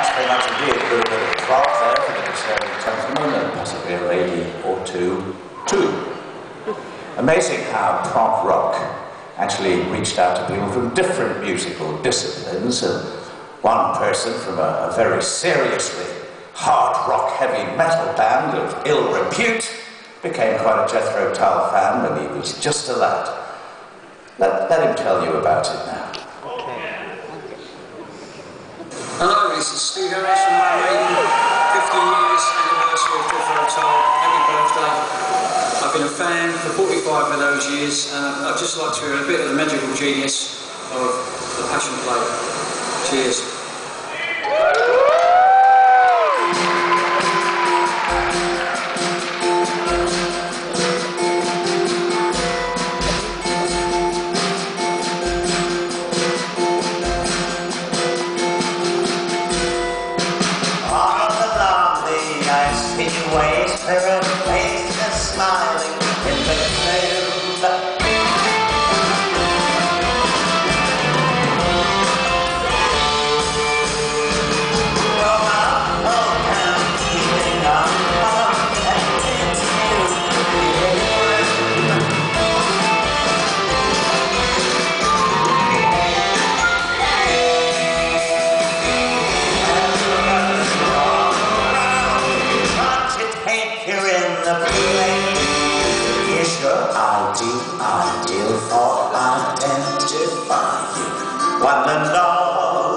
Thanks very much indeed. A little bit of prop there for the disturbing gentleman, and possibly a lady or two, too. Amazing how prog rock actually reached out to people from different musical disciplines, and one person from a very seriously hard rock heavy metal band of ill repute became quite a Jethro Tull fan when he was just a lad. Let him tell you about it now. Hello, this is Steve Harris from Iron Maiden. 50 years anniversary of Jethro Tull. Happy birthday. I've been a fan for 45 of those years, and I'd just like to hear a bit of the magical genius of the Passion Play. Cheers. Ways her face is smiling in the gloom. From our old town, keeping on and continue to be a room. Here's your ideal for identify you, one and all.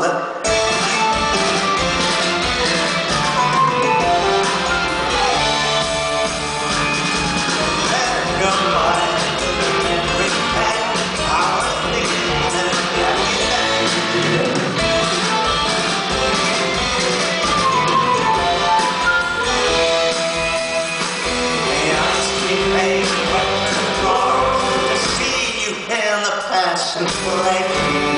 Let your mind repent our things and everything. To see you in the Passion Play.